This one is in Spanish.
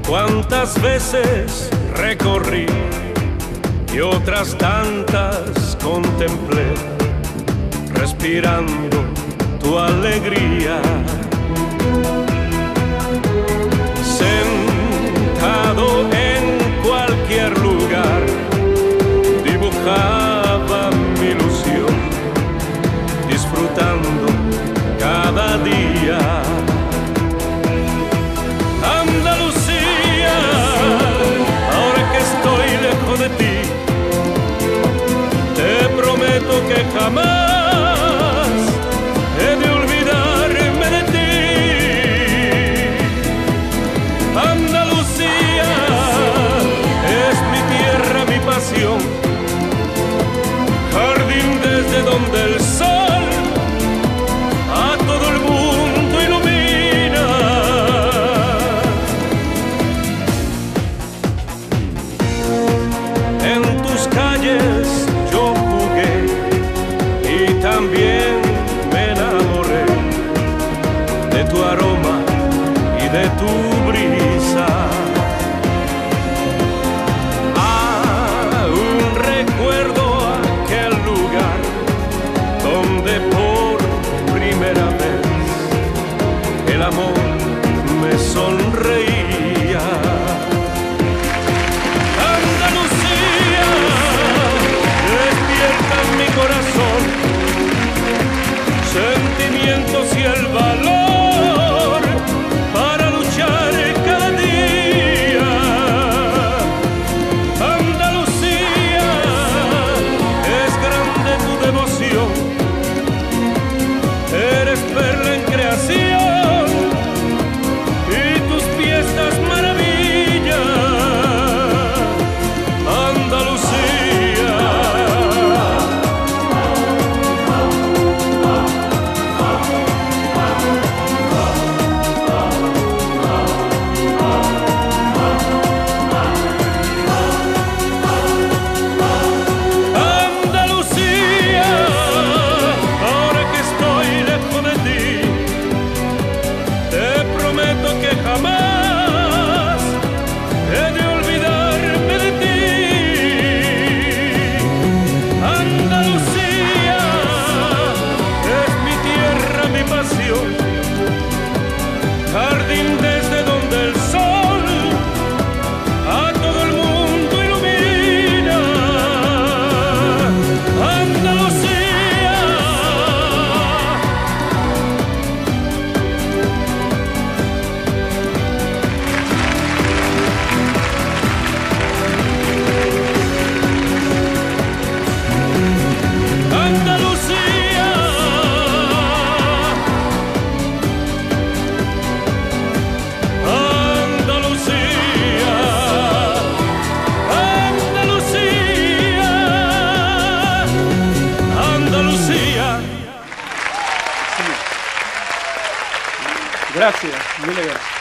Cuántas veces recorrí y otras tantas contemplé, respirando tu alegría. Sentado en cualquier lugar, dibujaba mi ilusión, disfrutando cada día. Andalucía, ahora que estoy lejos de ti, te prometo que jamás he de olvidarme de ti. Andalucía es mi tierra, mi pasión, jardín desde donde el sol a todo el mundo ilumina. En tus calles yo jugué y también me enamoré de tu aroma y de tu brisa. Aún recuerdo aquel lugar donde por primera vez el amor me sonreía. Andalucía, despierta en mi corazón sentimientos y el valor para luchar cada día. Andalucía, es grande tu devoción, eres perla en creación y tus fiestas maravilla. Andalucía, Andalucía, ahora que estoy lejos de ti, te prometo que jamás he de olvidarme de ti. Andalucía es mi tierra, mi pasión, jardín desde donde el sol a todo el mundo ilumina. Andalucía, Andalucía, Andalucía, Andalucía, Andalucía. Gracias, mille gracias.